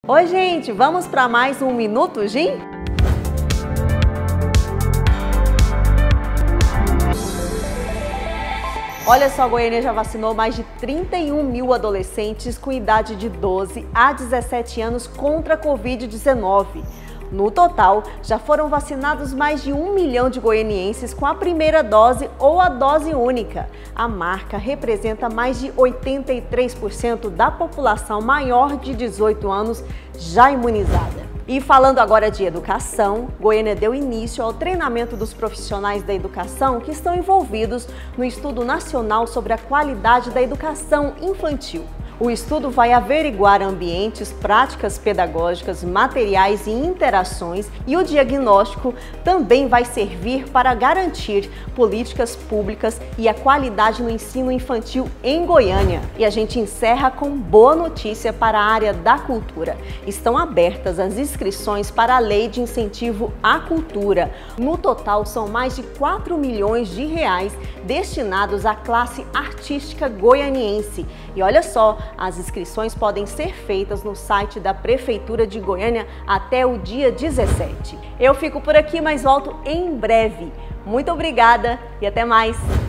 Oi, gente, vamos para mais um Minuto Gin? Olha só, Goiânia já vacinou mais de 31 mil adolescentes com idade de 12 a 17 anos contra a Covid-19. No total, já foram vacinados mais de 1 milhão de goianienses com a primeira dose ou a dose única. A marca representa mais de 83% da população maior de 18 anos já imunizada. E falando agora de educação, Goiânia deu início ao treinamento dos profissionais da educação que estão envolvidos no Estudo Nacional sobre a Qualidade da Educação Infantil. O estudo vai averiguar ambientes, práticas pedagógicas, materiais e interações, e o diagnóstico também vai servir para garantir políticas públicas e a qualidade no ensino infantil em Goiânia. E a gente encerra com boa notícia para a área da cultura. Estão abertas as inscrições para a Lei de Incentivo à Cultura. No total, são mais de 4 milhões de reais destinados à classe artística goianiense. E olha só, as inscrições podem ser feitas no site da Prefeitura de Goiânia até o dia 17. Eu fico por aqui, mas volto em breve. Muito obrigada e até mais!